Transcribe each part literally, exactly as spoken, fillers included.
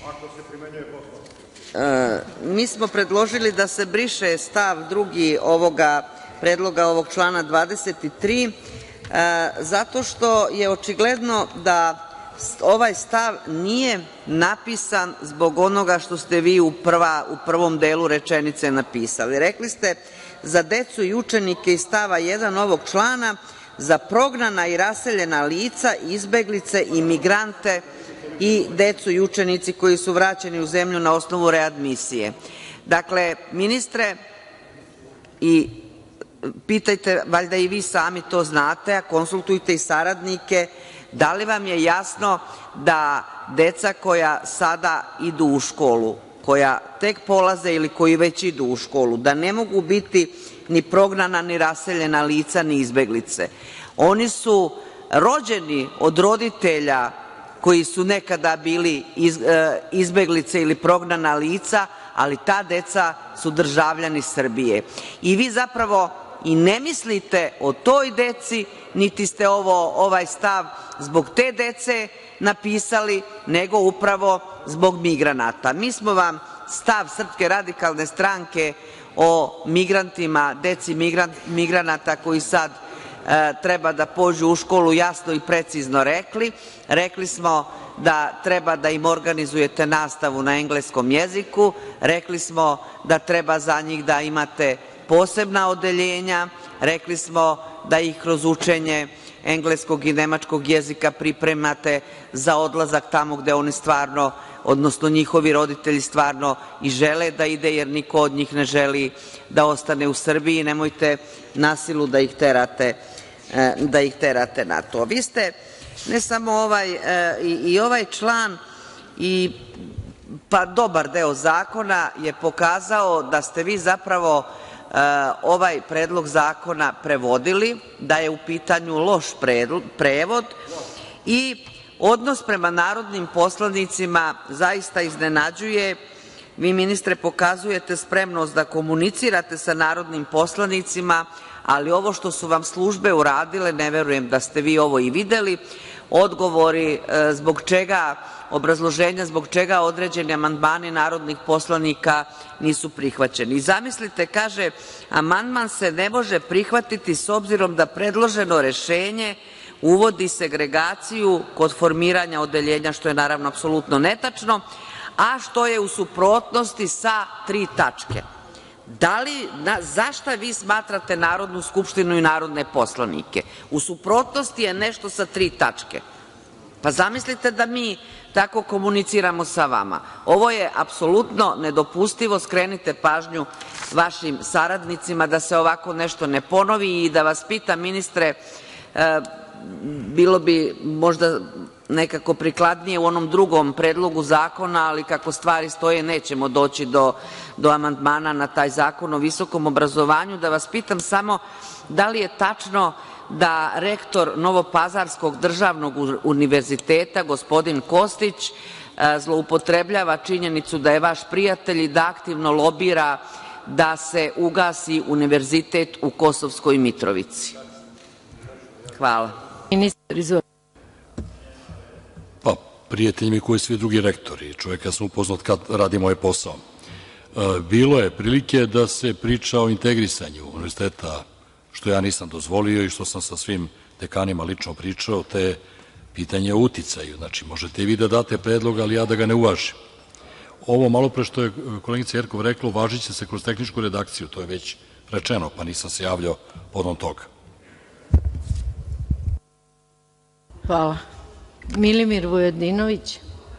Mi smo predložili da se briše stav drugi ovoga predloga ovog člana dvadeset tri, zato što je očigledno da ovaj stav nije napisan zbog onoga što ste vi u prvom delu rečenice napisali. Rekli ste – za decu i učenike iz stava jedan ovog člana, za prognana i raseljena lica, izbeglice i migrante i decu i učenici koji su vraćeni u zemlju na osnovu readmisije. Dakle, ministre, i pitajte, valjda i vi sami to znate, a konsultujte i saradnike, da li vam je jasno da deca koja sada idu u školu, koja tek polaze ili koji već idu u školu, da ne mogu biti ni prognana, ni raseljena lica, ni izbeglice. Oni su rođeni od roditelja koji su nekada bili izbeglice ili prognana lica, ali ta deca su državljani Srbije. I vi zapravo i ne mislite o toj deci, niti ste ovaj stav zbog te dece napisali, nego upravo zbog migranata. Mi smo vam stav Srpske radikalne stranke o migrantima, deci migranata koji sad treba da pođu u školu jasno i precizno rekli. Rekli smo da treba da im organizujete nastavu na engleskom jeziku, rekli smo da treba za njih da imate posebna odeljenja, rekli smo da ih kroz učenje engleskog i nemačkog jezika pripremate za odlazak tamo gde oni stvarno, odnosno njihovi roditelji stvarno i žele da ide, jer niko od njih ne želi da ostane u Srbiji. Nemojte na silu da ih terate, da ih terate na to. Vi ste, ne samo ovaj, i ovaj član, i pa dobar deo zakona je pokazao da ste vi zapravo ovaj predlog zakona prevodili, da je u pitanju loš prevod i odnos prema narodnim poslanicima zaista iznenađuje. Vi, ministre, pokazujete spremnost da komunicirate sa narodnim poslanicima, ali ovo što su vam službe uradile, ne verujem da ste vi ovo i videli, odgovori zbog čega, obrazloženja zbog čega određeni amandmani narodnih poslanika nisu prihvaćeni. Zamislite, kaže, amandman se ne može prihvatiti s obzirom da predloženo rešenje uvodi segregaciju kod formiranja odeljenja, što je naravno apsolutno netačno, a što je u suprotnosti sa tri tačke. Da li, za šta vi smatrate Narodnu skupštinu i narodne poslanike? U suprotnosti je nešto sa tri tačke. Pa zamislite da mi tako komuniciramo sa vama. Ovo je apsolutno nedopustivo. Skrenite pažnju vašim saradnicima da se ovako nešto ne ponovi. I da vas pitam, ministre, bilo bi možda nekako prikladnije u onom drugom predlogu zakona, ali kako stvari stoje nećemo doći do amandmana na taj Zakon o visokom obrazovanju, da vas pitam samo da li je tačno da rektor Novopazarskog državnog univerziteta, gospodin Kostić, zloupotrebljava činjenicu da je vaš prijatelj i da aktivno lobira da se ugasi univerzitet u Kosovskoj Mitrovici? Hvala. Pa, prijatelj mi koji svi drugi rektori. Čovjeka sam upoznat kad radim ovaj posao. Bilo je prilike da se priča o integrisanju univerziteta, što ja nisam dozvolio i što sam sa svim dekanima lično pričao, te pitanje o uticaju. Znači, možete i vi da date predlog, ali ja da ga ne uvažim. Ovo malo pre što je kolegica Jerkov rekla, uvažit će se kroz tehničku redakciju, to je već rečeno, pa nisam se javljao podom toga. Hvala. Milimir Vujadinović?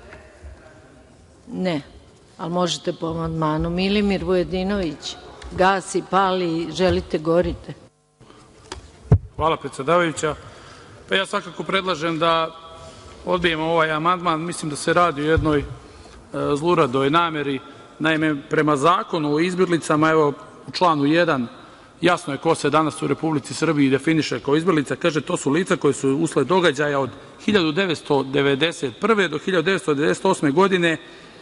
Ne, ali možete po amandmanu. Milimir Vujadinović, gasi, pali, želite, gorite. Hvala, predsedavajuća. Pa ja svakako predlažem da odbijemo ovaj amandman. Mislim da se radi o jednoj zluradoj nameri. Naime, prema Zakonu o izbeglicama, evo u članu jedan, jasno je ko se danas u Republici Srbiji definiše kao izbeglica. Kaže, to su lica koje su usled događaja od hiljadu devetsto devedeset prve do hiljadu devetsto devedeset osme godine,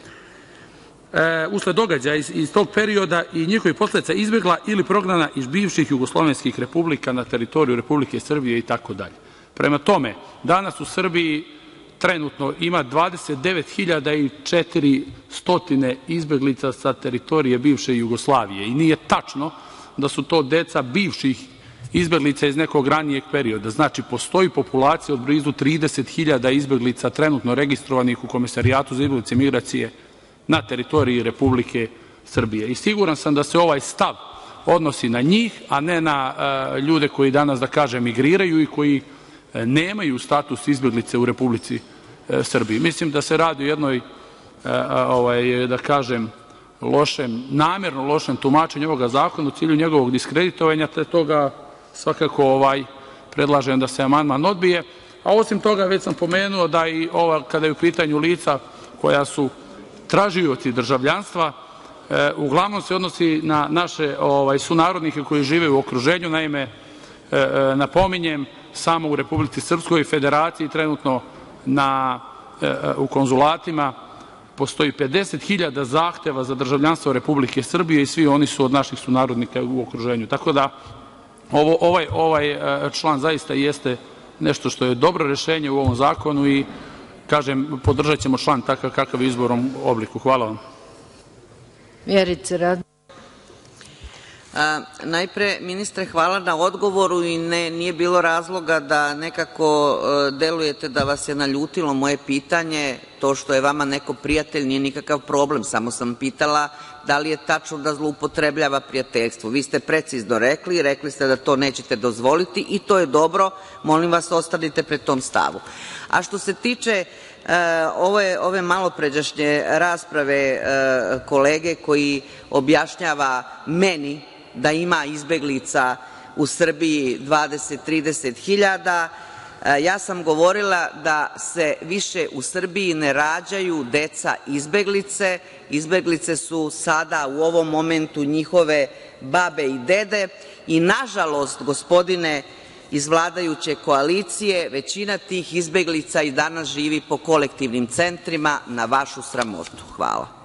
usled događaja iz tog perioda i njihovih posledica izbegla ili prognana iz bivših jugoslovenskih republika na teritoriju Republike Srbije i tako dalje. Prema tome, danas u Srbiji trenutno ima dvadeset devet hiljada četiristo izbeglica sa teritorije bivše Jugoslavije i nije tačno da su to deca bivših izbeglica iz nekog ranijeg perioda. Znači, postoji populacija od blizu trideset hiljada izbeglica trenutno registrovanih u Komesarijatu za izbeglice i migracije na teritoriji Republike Srbije. I siguran sam da se ovaj stav odnosi na njih, a ne na ljude koji danas, da kažem, migriraju i koji nemaju status izbeglice u Republici Srbiji. Mislim da se radi o jednoj, da kažem, lošem, namerno lošem tumačenju ovoga zakona u cilju njegovog diskreditovanja, te toga svakako predlažem da se amandman odbije. A osim toga, već sam pomenuo da i ova, kada je u pitanju lica koja su tražioci državljanstva, uglavnom se odnosi na naše sunarodnike koji žive u okruženju. Naime, napominjem, samo u Republici Srpskoj Federaciji trenutno u konzulatima postoji pedeset hiljada zahteva za državljanstvo Republike Srbije i svi oni su od naših sunarodnika u okruženju. Tako da ovaj član zaista jeste nešto što je dobro rešenje u ovom zakonu i, kažem, podržat ćemo član takav kakav je u izbornom obliku. Hvala vam. Vjerica Radeta. Najpre, ministre, hvala na odgovoru i nije bilo razloga da nekako delujete da vas je naljutilo moje pitanje. To što je vama neko prijatelj nije nikakav problem, samo sam pitala da li je tačno da zloupotrebljava prijateljstvo. Vi ste precizno rekli, rekli ste da to nećete dozvoliti i to je dobro. Molim vas, ostanite pri tom stavu. A što se tiče ove malopređašnje rasprave kolege koji objašnjava meni da ima izbeglica u Srbiji dvadeset trideset hiljada, ja sam govorila da se više u Srbiji ne rađaju deca izbeglice. Izbeglice su sada u ovom momentu njihove babe i dede i, nažalost, gospodine iz vladajuće koalicije, većina tih izbeglica i danas živi po kolektivnim centrima, na vašu sramotu. Hvala.